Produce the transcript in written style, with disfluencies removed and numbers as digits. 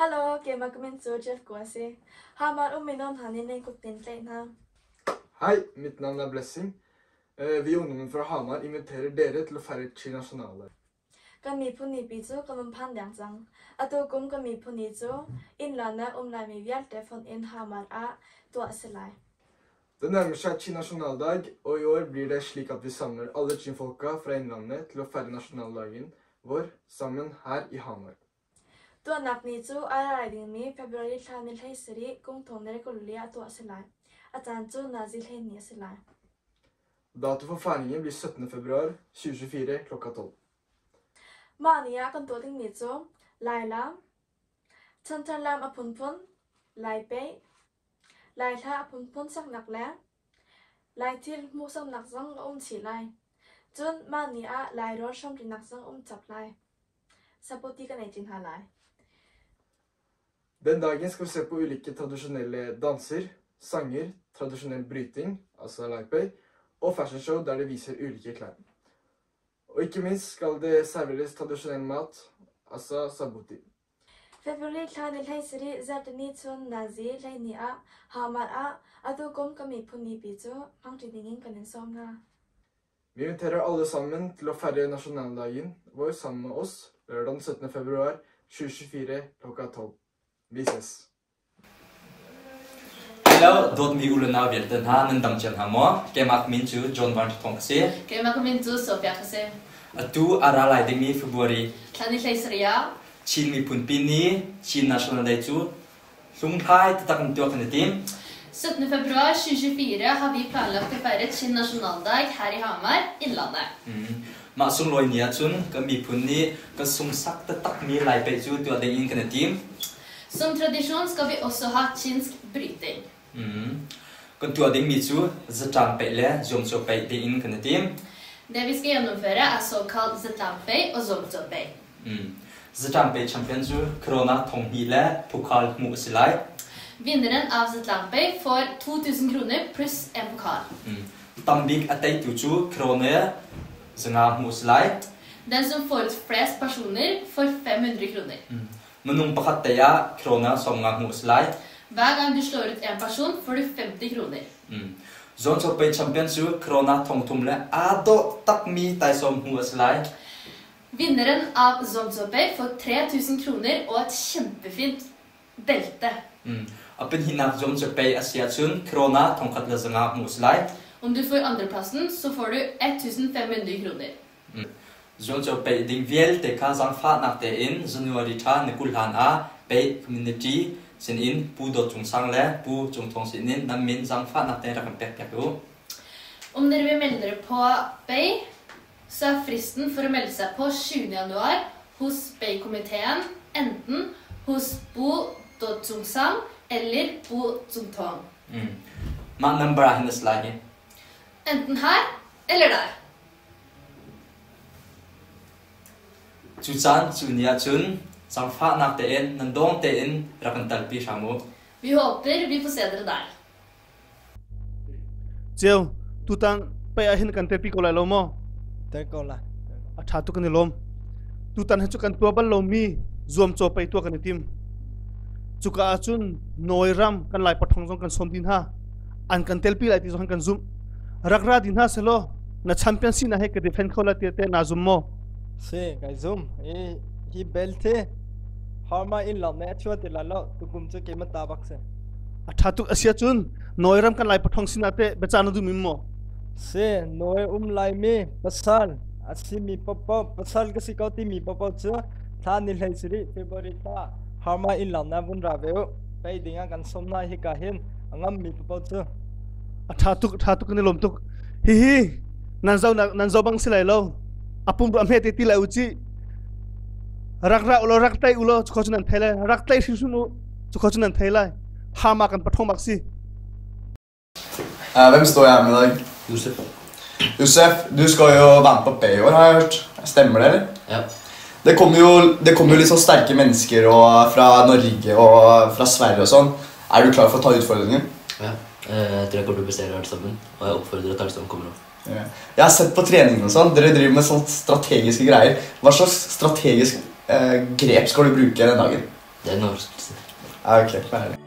Hallo, gemakumin so Jeff Kwasi. Hamar uminom hanin en kutin kleina. Hei, mitt navn Blessing. Vi ungdommen fra Hamar inviterer dere til å feire Chi nasjonaldag. Kami puni bizu kamon pandangsang. Ato kum kami puni zo innlandet omlai vjelte von in Hamar a Doaselai. Det nærmer seg Chi nasjonaldag, og i år blir det slik at vi samler alle Chin-folka fra innlandet til å feire nasjonaldagen vår sammen her i Hamar. Doa naknizu araiding mi Februari tlanil heiseri kumtonere kololia Doaselai. Atanzu nazil henyeselai. Dato for feiringen blir 17. februar 2024 klokka 12. Mania kan toting mizo, Laila, Chantanlam apunpun, Laipei, Laila apunpun sak nakle, Laitil musam naksang chilai, Jun mania Lairo shamri naksang chaplai. Sapoti kan ejin halai. Den dagen skal vi se på ulike tradisjonelle danser, sanger, tradisjonell bryting, altså laipei, og fashionshow der det viser ulike klær. Og ikke minst skal det serveres tradisjonell mat, altså sabuti. Februari tlanil heiseri zartani chun nazi lainia Hamar a atu kom kami puni bizo pangtidingin kanin somna. Vi inviterer alle sammen til å feire nasjonaldagen vår sammen med oss lørdag 17. februar 2024 klokka 12. Vi ses! Hello, dot mi uluna vjelten ha nendang chen hamo. Kemak minchu John Van Tongsi. Kemak minchu Sophia Kase. Atu aralai ding mi Februari. Tlanil heisria. Chin mi punpini, Chin National Day chu. Lungthai tatakam tuak netim. 17. februar 2024 har vi planlagt å feire Chin nasjonaldag her i Hamar, Innlandet. Ma sung loi nia chun ka mi punni ka sung sak tatak mi lai pe chu tu adeng in kanetim. Som tradisjon skal vi også ha chinsk bryting. Kan tu adeng mi chu zatang pe le zom so pe de in kanetim. Det vi skal gjennomføre er såkalt Zetampei og Zomzopei. Zatang pe champion chu Corona thong hi le pokal mu silai. Vinneren av Zetampei får 2000 kroner pluss en pokal. Tambik atei tu chu Krone zanga mu silai. Den som får ut flest personer får 500 kroner. Menung pakataya Krona somnga mu silai. Hver gang du slår ut en person får du 50 kroner. Zon so pe champion chu Krona thong tumle ado tak mi tai som mu silai. Vinneren av Zomzopei får 3000 kroner og et kjempefint belte. Apen hinak zom so pe asia chun Krona thong khat la zanga mu silai. Om du får andreplassen, så får du 1500 kroner. Zon so pe ding viel te ka zang fa nak te in January tha nikulhan a pe community sin in pu do chung sang le pu chung thong sin in nam min zang fa nak te rakam pek pek u. Om dere vil melde dere på Bay, så er fristen for å melde seg på 7. januar hos Bay-komiteen, enten hos Bo Dotsungsang eller Bo Dzungtong. Ma number hennes lagi. Enten her eller der. Chuchan chunia chun zang fa nak te in nandong te in rakam talpi shamu. Vi håper vi får se dere der. Jeo, tu tang pe ahin kan te pi ko lai lo mo. Te ko la. A tha tu kan lom. Tu tan chu kan tu bal lo mi zom cho pe tu kan tim. Chuka achun noiram kan lai pathong jong kan som din ha. An kan tel pi lai ti jong kan zum. Rakra din ha selo na championship na he ke defend khola te na zum mo. Se, kai zoom. Hi belte. Hamar Innlandet chua te lalo tu kum chu ke ma tabak se. A tha tu asia chun noiram kan lai pathong sin ate bechana du mimmo. Se, noi lai me pasal. Asi mi papa pasal ka sikauti mi papa chu thanil heisri February ta Hamar Innlandet bun raveu. Pai dinga kan somna hi ka hen angam mi papa chu. A tha tu kan lom tu. Hi nan zau bang silai lo. Apum ram he te ti la uchi. Rakra ulo raktai ulo chukhochunan thailai raktai sisunu chukhochunan thailai hama kan pathong baksi. Hvem står jeg med i dag? Josef. Josef, du skal jo være med på Bay i år, har jeg hørt. Stemmer det, eller? Ja. Det kommer jo litt sånn sterke mennesker og fra Norge og fra Sverige og sånn. Er du klar for å ta utfordringen? Ja, jeg tror jeg kommer til å prestere alt sammen, og jeg oppfordrer at alle sammen kommer opp. Ja. Jeg har sett på treningen og sånn, dere driver med sånne strategiske greier. Hva slags strategisk grep skal du bruke den dagen? Det er en overraskelse. Ja, ok, ferdig.